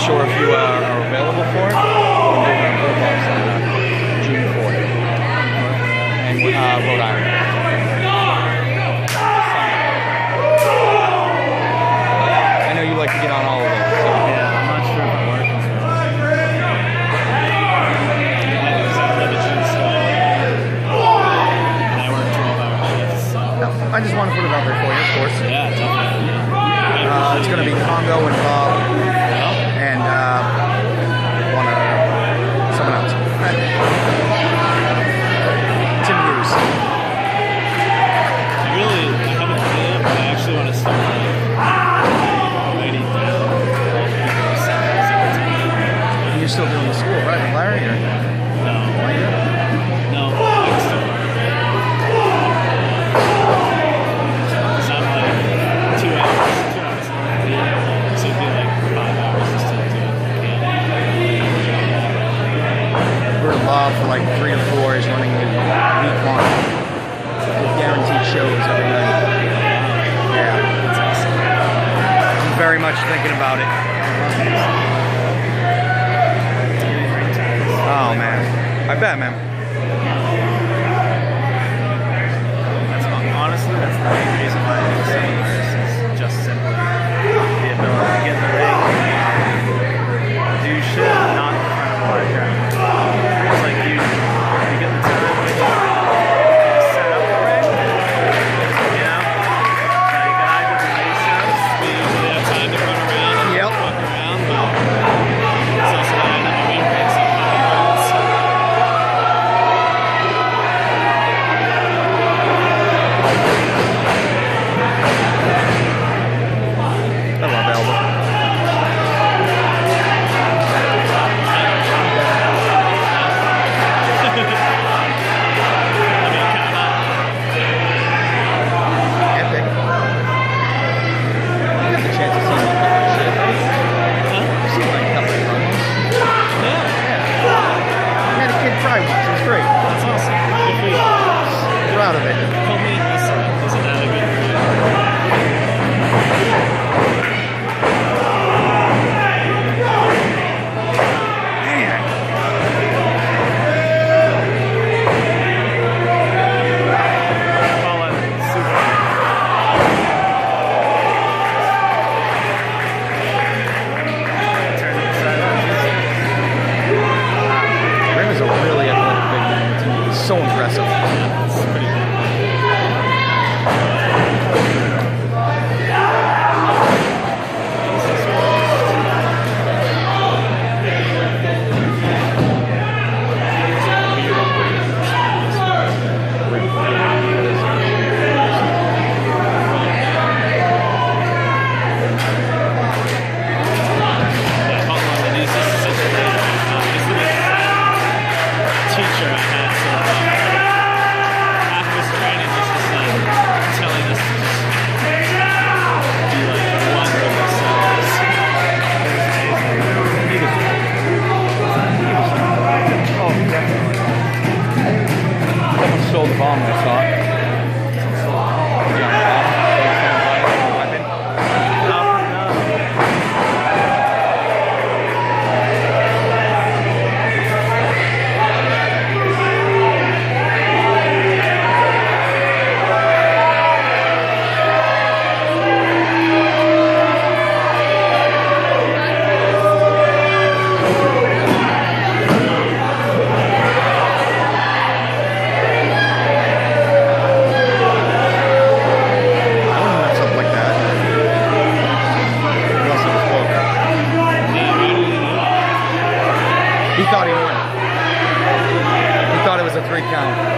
sure if you are available for it. We're doing a full box on June 4th. And Rhode Island. I know you like to get on all of those. So. Yeah, I'm not sure if I'm working. And I work 12-hour shifts. So. No, I just want to put it out there for you, of course. Yeah, definitely. It's going to be Congo and Bob and someone else. Tim Hughes. I haven't done it, but I actually want to start writing down all the people's sounds. And you're still doing the school, right, with Larry? Or? No. No, I can still work. It's not like 2 hours. So it'd be like 5 hours just to do it. We're in law for like 3 or 4. He's running a week long with guaranteed shows every night. Yeah. That's awesome. I'm very much thinking about it. Oh man. I bet, man. Honestly, that's the main reason why I do some of this is just simply the ability to get in the ring, do shit, not in front of a live crowd. It's like you get the time when you set up the ring, you know? Like I did the race shows, we usually have time to run around and fuck around, but it's also the end of the week and some happens. I love Elba. Epic. You got the chance to see like that shit, right? You've seen like a couple of promos. Yeah. I had a kid cry once. It was great. That's awesome. Good for you. Proud of it. Help me listen. Isn't that a good Rim is a really athletic big man. It's so impressive. It's pretty good. Teacher I had, so half of his training was just like telling us to just be like one with ourselves. Oh, definitely. Someone stole the bomb I saw. He thought he won. He thought it was a 3 count.